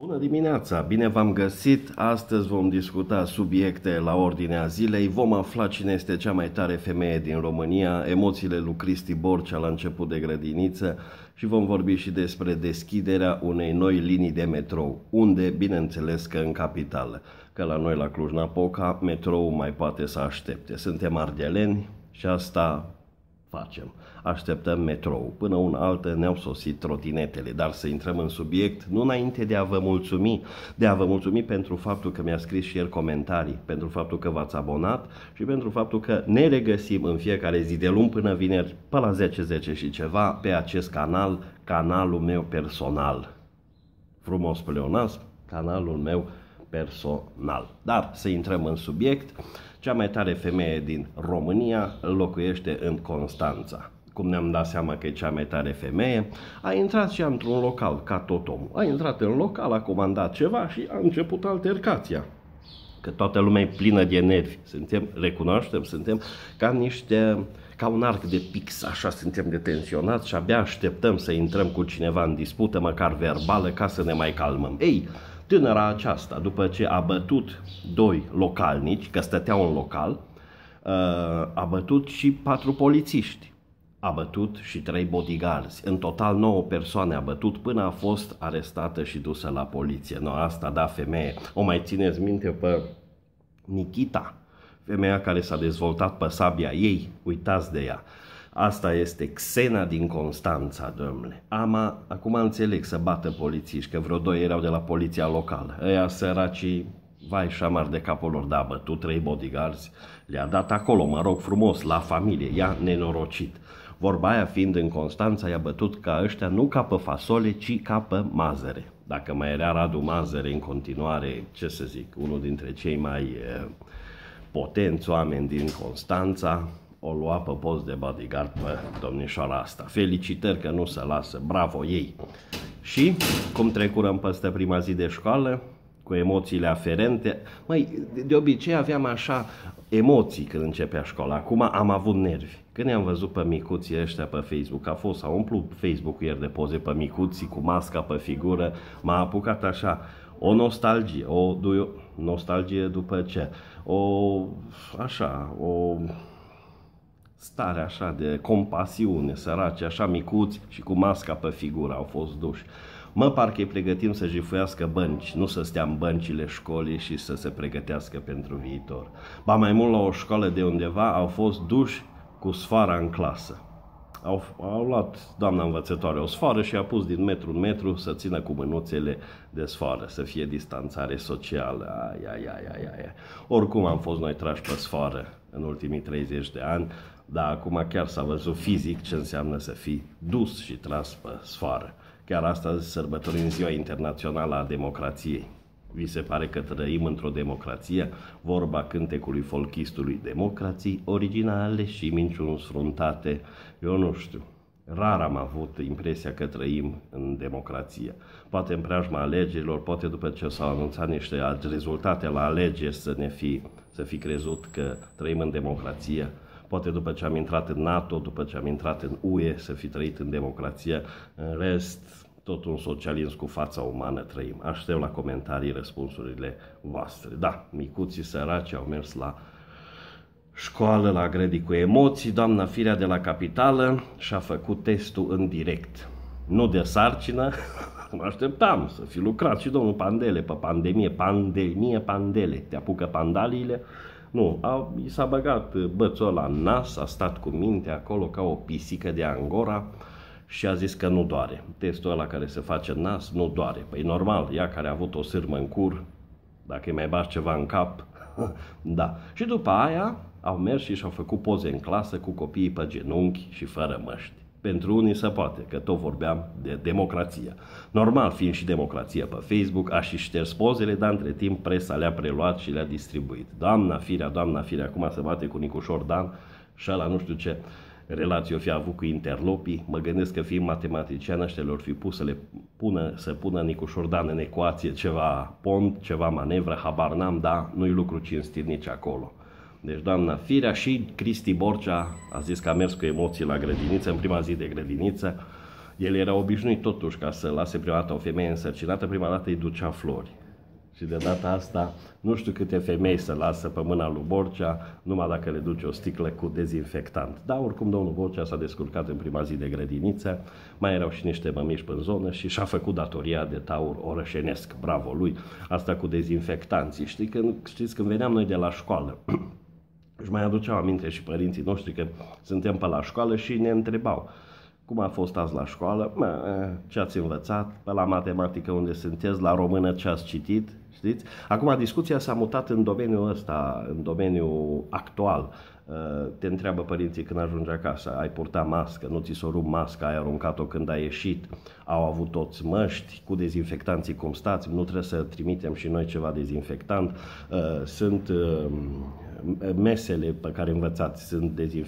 Bună dimineața, bine v-am găsit. Astăzi vom discuta subiecte la ordinea zilei. Vom afla cine este cea mai tare femeie din România, emoțiile lui Cristi Borcea la început de grădiniță și vom vorbi și despre deschiderea unei noi linii de metrou. Unde? Bineînțeles că în capitală, că la noi la Cluj-Napoca metrou mai poate să aștepte. Suntem ardeleni și asta facem. Așteptăm metrou. Până una altă ne-au sosit trotinetele, dar să intrăm în subiect, nu înainte de a vă mulțumi, pentru faptul că mi-a scris și el comentarii, pentru faptul că v-ați abonat și pentru faptul că ne regăsim în fiecare zi de luni până vineri, pe la 10 și ceva, pe acest canal, canalul meu personal. Frumos pleonasm, canalul meu personal. Dar să intrăm în subiect. Cea mai tare femeie din România locuiește în Constanța. Cum ne-am dat seama că e cea mai tare femeie, a intrat și într-un local, ca tot omul. A intrat în local, a comandat ceva și a început altercația. Că toată lumea e plină de nervi. Suntem ca un arc de pix, așa suntem de tensionați și abia așteptăm să intrăm cu cineva în dispută, măcar verbală, ca să ne mai calmăm. Ei, tânăra aceasta, după ce a bătut doi localnici, că stăteau în local, a bătut și 4 polițiști. A bătut și 3 bodyguards. În total 9 persoane a bătut până a fost arestată și dusă la poliție. No, asta da, femeie. O mai țineți minte pe Nikita, femeia care s-a dezvoltat pe sabia ei. Uitați de ea. Asta este Xena din Constanța, domnule. Acum înțeleg să bată polițiști, că vreo 2 erau de la poliția locală. Ăia săracii, vai șamar de capul lor, da, a bătut 3 bodyguards, le-a dat acolo, mă rog frumos, la familie, i-a nenorocit. Vorba aia fiind, în Constanța i-a bătut ca ăștia, nu ca pe fasole, ci ca pe mazăre. Dacă mai era Radu Mazăre în continuare, ce să zic, unul dintre cei mai potenți oameni din Constanța, o lua pe post de bodyguard pe domnișoara asta. Felicitări că nu se lasă, bravo ei! Și cum trecurăm peste prima zi de școală, cu emoțiile aferente, măi, de obicei aveam așa emoții când începea școala, acum am avut nervi. Când i-am văzut pe micuții ăștia pe Facebook, s-a umplut Facebook-ul ieri de poze pe micuții cu masca pe figură, m-a apucat așa o nostalgie, nostalgie după ce? O stare așa de compasiune, săraci, așa micuți și cu masca pe figură au fost duși. Mă, parcă îi pregătim să jifuiască bănci, nu să stea în băncile școlii și să se pregătească pentru viitor. Ba mai mult, la o școală de undeva au fost duși cu sfoara în clasă. Au luat doamna învățătoare o sfoară și a pus din metru în metru să țină cu mânuțele de sfoară, să fie distanțare socială. Oricum am fost noi trași pe sfoară în ultimii 30 de ani, dar acum chiar s-a văzut fizic ce înseamnă să fii dus și tras pe sfoară. Chiar astăzi sărbătorim Ziua Internațională a Democrației. Vi se pare că trăim într-o democrație? Vorba cântecului folchistului: democrații originale și minciuni sfruntate. Eu nu știu, rar am avut impresia că trăim în democrație. Poate în preajma alegerilor, poate după ce s-au anunțat niște rezultate la alegeri să fi crezut că trăim în democrație. Poate după ce am intrat în NATO, după ce am intrat în UE, să fi trăit în democrație. În rest, tot un socialism cu fața umană trăim. Aștept la comentarii răspunsurile voastre. Da, micuții săraci au mers la școală, la grădii cu emoții. Doamna Firea de la Capitală și-a făcut testul în direct. Nu de sarcină, mă așteptam să fi lucrat și domnul Pandele pe pandemie, Pandele. Te apucă pandaliile? Nu, i s-a băgat bățul ăla în nas, a stat cu minte acolo ca o pisică de Angora și a zis că nu doare. Testul ăla care se face în nas nu doare. Păi normal, ea care a avut o sârmă în cur, dacă îi mai bași ceva în cap, da. Și după aia au mers și și-au făcut poze în clasă cu copiii pe genunchi și fără măști. Pentru unii se poate, că tot vorbeam de democrație. Normal, fiind și democrație pe Facebook, a și șters pozele, dar între timp presa le-a preluat și le-a distribuit. Doamna Firea, acum se bate cu Nicușor Dan și ăla nu știu ce relație o fi avut cu interlopii. Mă gândesc că fiind matematician, ăștia le-or fi pus să pună Nicușor Dan în ecuație ceva pont, ceva manevră, habar n-am, dar nu-i lucru cinstit nici acolo. Deci doamna Firea și Cristi Borcea a zis că a mers cu emoții la grădiniță, în prima zi de grădiniță. El era obișnuit totuși ca să lase prima dată o femeie însărcinată, prima dată îi ducea flori. Și de data asta, nu știu câte femei să lasă pe mâna lui Borcea, numai dacă le duce o sticlă cu dezinfectant. Dar oricum domnul Borcea s-a descurcat în prima zi de grădiniță, mai erau și niște mămiși pe zonă și și-a făcut datoria de taur orășenesc. Bravo lui! Asta cu dezinfectanții. Știți, când veneam noi de la școală, își mai aduceau aminte și părinții noștri că suntem pe la școală și ne întrebau: cum a fost azi la școală? Ce ați învățat? Pe la matematică unde sunteți? La română ce ați citit? Știți? Acum discuția s-a mutat în domeniul ăsta, în domeniul actual. Te întreabă părinții când ajungi acasă: ai purtat mască? Nu ți s-o rupt masca? Ai aruncat-o când ai ieșit? Au avut toți măști? Cu dezinfectanții cum stați? Nu trebuie să trimitem și noi ceva dezinfectant? Sunt mesele pe care învățați sunt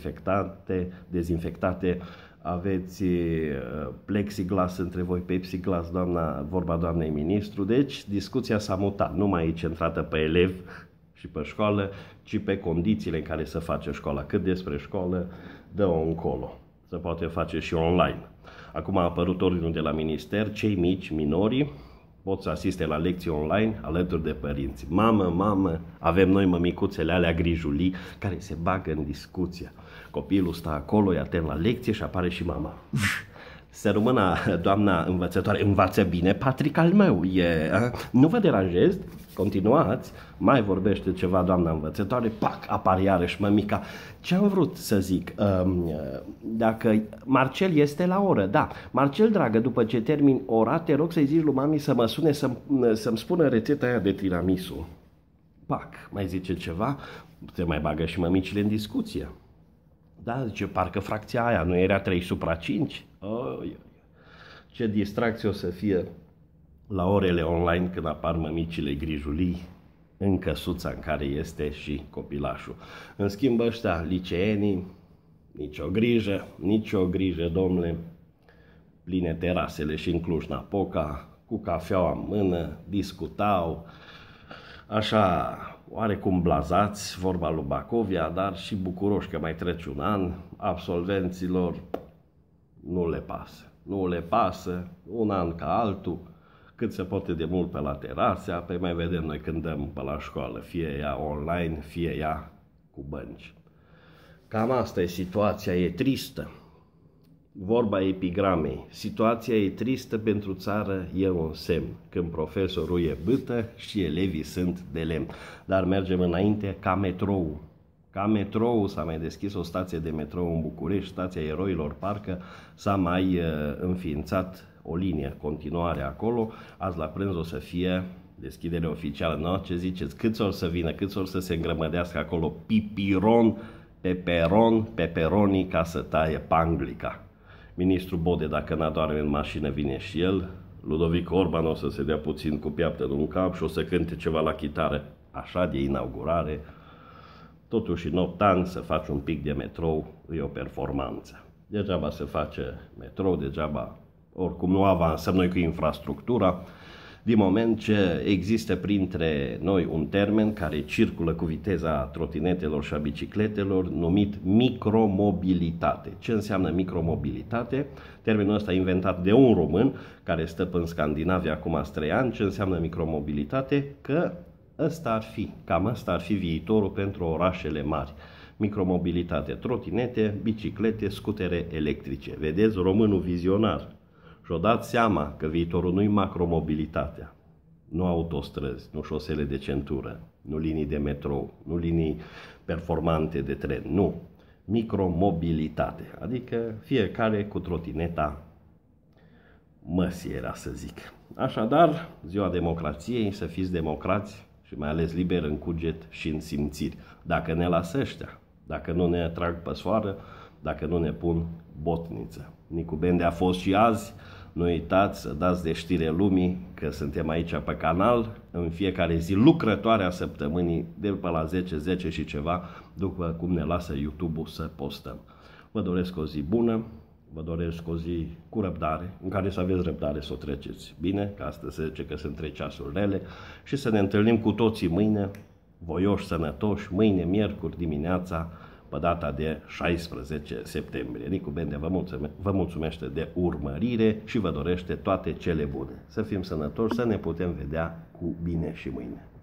dezinfectate. Aveți plexiglas între voi, plexiglas, vorba doamnei ministru. Deci discuția s-a mutat, nu mai e centrată pe elevi și pe școală, ci pe condițiile în care se face școala. Cât despre școală, dă-o încolo. Se poate face și online. Acum a apărut ordinul de la minister: cei mici, minorii, pot să asiste la lecții online alături de părinți. Mamă, avem noi mămicuțele alea grijulii care se bagă în discuție. Copilul stă acolo, e atent la lecție și apare și mama: să rămână doamna învățătoare, învață bine, Patrick al meu, nu vă deranjez, continuați. Mai vorbește ceva doamna învățătoare, pac, apare iarăși mămica. Ce am vrut să zic? Dacă Marcel este la oră, da. Marcel, dragă, după ce termin ora, te rog să-i zici lui mami să mă sune să-mi spună rețeta aia de tiramisu. Pac, mai zice ceva, se mai bagă și mămicile în discuție. Da, zice, parcă fracția aia nu era 3/5? Ce distracție o să fie la orele online când apar mămicile grijulii în căsuța în care este și copilașul. În schimb, ăștia liceenii, nicio grijă, domnule, pline terasele și în Cluj-Napoca, cu cafeaua în mână, discutau, așa, oarecum blazați, vorba lui Bacovia, dar și bucuroși că mai trece un an. Absolvenților nu le pasă, un an ca altul, cât se poate de mult pe la terase, apoi mai vedem noi când dăm pe la școală, fie ea online, fie ea cu bănci. Cam asta e situația, e tristă. Vorba epigramei: situația e tristă pentru țară, e un semn, când profesorul e bâtă și elevii sunt de lemn. Dar mergem înainte ca metrou. Ca metrou s-a mai deschis o stație de metrou în București, stația Eroilor, parcă s-a mai înființat o linie, continuare acolo. Azi la prânz o să fie deschidere oficială. No, ce ziceți? Câți or să vină, câți or să se îngrămădească acolo? Pipiron, peperoni ca să taie panglica. Ministrul Bode, dacă n-adorme în mașină, vine și el. Ludovic Orban o să se dea puțin cu piaptă în un cap și o să cânte ceva la chitară, așa de inaugurare. Totuși, în 8 ani să faci un pic de metrou e o performanță. Degeaba se face metrou, degeaba, oricum nu avansăm noi cu infrastructura, din moment ce există printre noi un termen care circulă cu viteza trotinetelor și a bicicletelor, numit micromobilitate. Ce înseamnă micromobilitate? Termenul ăsta inventat de un român care stă în Scandinavia acum 3 ani. Ce înseamnă micromobilitate? Că cam ăsta ar fi viitorul pentru orașele mari. Micromobilitate, trotinete, biciclete, scutere electrice. Vedeți, românul vizionar. Și-o dați seama că viitorul nu-i macromobilitatea, nu autostrăzi, nu șosele de centură, nu linii de metrou, nu linii performante de tren, nu. Micromobilitate, adică fiecare cu trotineta măsii, era să zic. Așadar, ziua democrației, să fiți democrați și mai ales liber în cuget și în simțiri. Dacă ne lasă ăștia, dacă nu ne trag pe soară, dacă nu ne pun botniță. Nicu Bende a fost și azi. Nu uitați să dați de știre lumii că suntem aici pe canal în fiecare zi lucrătoare a săptămânii, de pe la 10 și ceva, după cum ne lasă YouTube-ul să postăm. Vă doresc o zi bună, vă doresc o zi cu răbdare, în care să aveți răbdare să o treceți bine, că astăzi se zice că sunt 3 ceasuri rele, și să ne întâlnim cu toții mâine, voioși, sănătoși, mâine, miercuri dimineața, pe data de 16 septembrie. Nicu Bende vă mulțumește de urmărire și vă dorește toate cele bune. Să fim sănătoși, să ne putem vedea cu bine și mâine.